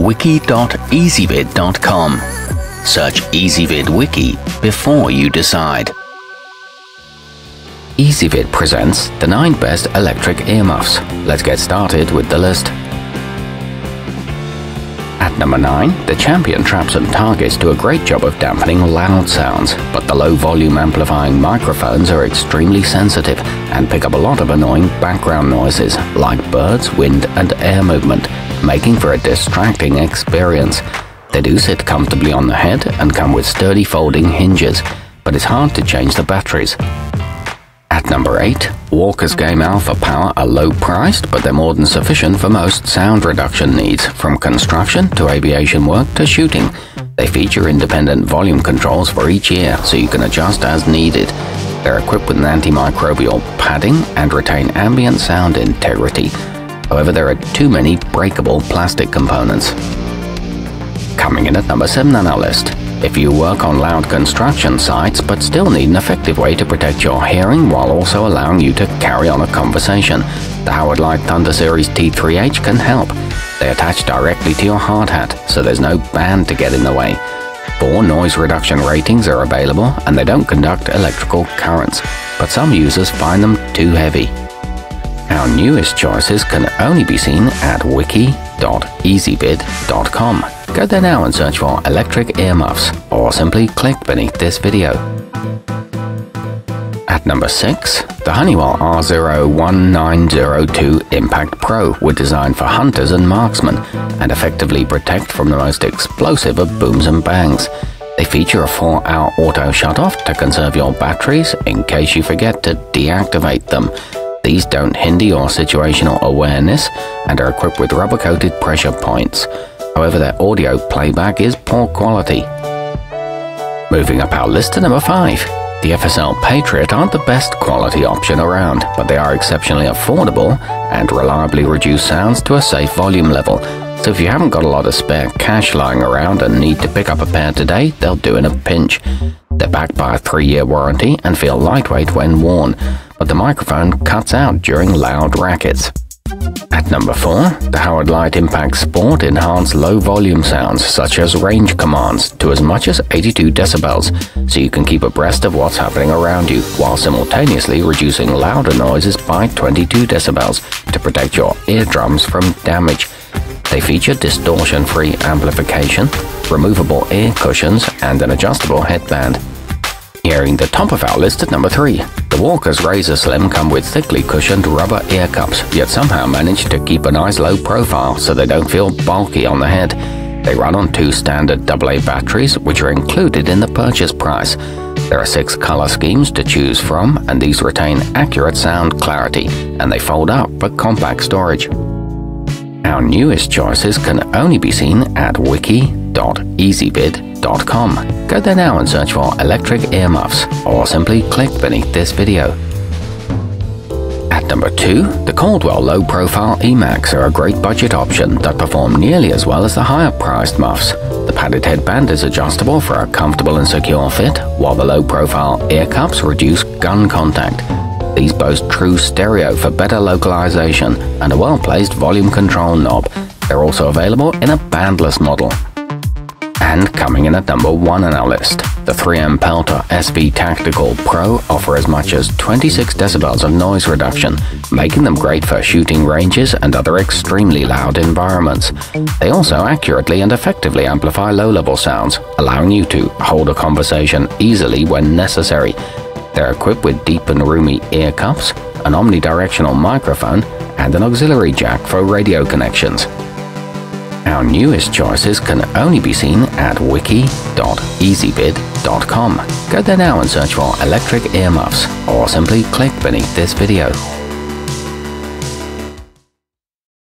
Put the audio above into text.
wiki.ezvid.com. Search Ezvid Wiki before you decide. Ezvid presents the 9 best electric earmuffs. Let's get started with the list. At number 9, the Champion traps and targets do a great job of dampening loud sounds, but the low volume amplifying microphones are extremely sensitive and pick up a lot of annoying background noises like birds, wind and air movement, making for a distracting experience. They do sit comfortably on the head and come with sturdy folding hinges, but it's hard to change the batteries. At number 8, Walker's Game Alpha Power are low priced, but they're more than sufficient for most sound reduction needs, from construction to aviation work to shooting. They feature independent volume controls for each ear, so you can adjust as needed. They're equipped with an antimicrobial padding and retain ambient sound integrity. However, there are too many breakable plastic components. Coming in at number 7 on our list. If you work on loud construction sites but still need an effective way to protect your hearing while also allowing you to carry on a conversation, the Howard Leight Thunder Series T3H can help. They attach directly to your hard hat, so there's no band to get in the way. 4 noise reduction ratings are available and they don't conduct electrical currents, but some users find them too heavy. Our newest choices can only be seen at wiki.ezvid.com. Go there now and search for electric earmuffs, or simply click beneath this video. At number 6, the Honeywell R01902 Impact Pro were designed for hunters and marksmen and effectively protect from the most explosive of booms and bangs. They feature a 4-hour auto shutoff to conserve your batteries in case you forget to deactivate them. These don't hinder your situational awareness and are equipped with rubber-coated pressure points. However, their audio playback is poor quality. Moving up our list to number 5. The FSL Patriot aren't the best quality option around, but they are exceptionally affordable and reliably reduce sounds to a safe volume level. So if you haven't got a lot of spare cash lying around and need to pick up a pair today, they'll do in a pinch. They're backed by a 3-year warranty and feel lightweight when worn, but the microphone cuts out during loud rackets. At number 4, the Howard Leight Impact Sport enhance low-volume sounds such as range commands to as much as 82 decibels, so you can keep abreast of what's happening around you, while simultaneously reducing louder noises by 22 decibels to protect your eardrums from damage. They feature distortion-free amplification, removable ear cushions, and an adjustable headband. Nearing the top of our list at number 3, the Walker's Razor Slim come with thickly cushioned rubber ear cups, yet somehow manage to keep a nice low profile so they don't feel bulky on the head. They run on 2 standard AA batteries, which are included in the purchase price. There are 6 color schemes to choose from, and these retain accurate sound clarity, and they fold up for compact storage. Our newest choices can only be seen at wiki.ezvid.com. Go there now and search for electric earmuffs, or simply click beneath this video. At number 2, the Caldwell low-profile EMAX are a great budget option that perform nearly as well as the higher-priced muffs. The padded headband is adjustable for a comfortable and secure fit, while the low-profile ear cups reduce gun contact. These boast true stereo for better localization and a well-placed volume control knob. They're also available in a bandless model. And coming in at number 1 on our list, the 3M Peltor SV Tactical Pro offer as much as 26 decibels of noise reduction, making them great for shooting ranges and other extremely loud environments. They also accurately and effectively amplify low-level sounds, allowing you to hold a conversation easily when necessary. They're equipped with deep and roomy ear cups, an omnidirectional microphone, and an auxiliary jack for radio connections. Our newest choices can only be seen at wiki.ezvid.com. Go there now and search for electric earmuffs, or simply click beneath this video.